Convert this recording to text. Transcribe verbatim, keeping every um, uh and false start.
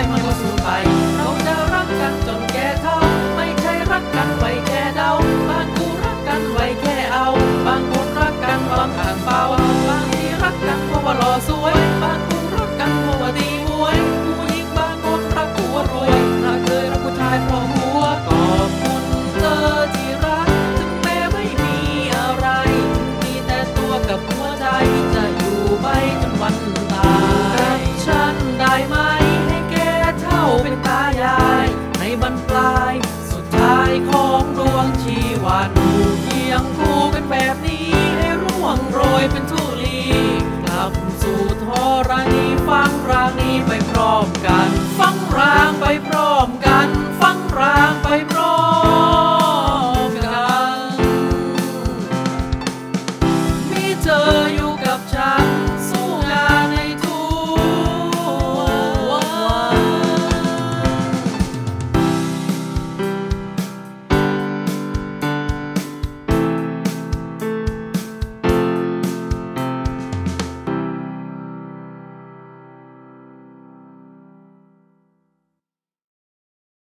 มันก็สูญไปเราจะรักกันจนแก่เฒ่าไม่ใช่รักกันไว้แค่เดาบางคู่รักกันไว้แค่เอาบางคนรักกันตอนผ่านเป่าบางทีรักกันเพราะว่าหล่อสวยบางคู่รักกันเพราะว่าดีมวยผู้หญิงบางคนรักผัวรวยรักเคยรักผู้ชายเพราะหัวขอบคุณเธอที่รักถึงแม้ไม่มีอะไรมีแต่ตัวกับหัวใจจะอยู่ไปจนวันตายฉันได้ไหมให้แก่เท่าเป็นตายายในบรรปลายสุดท้ายของดวงชีวันเคียงคู่กันแบบนี้ให้ร่วงโรยเป็นธุลีกลับสู่ธรณีฟังรางนี้ไปพร้อมกันฟังรางไปพร้อม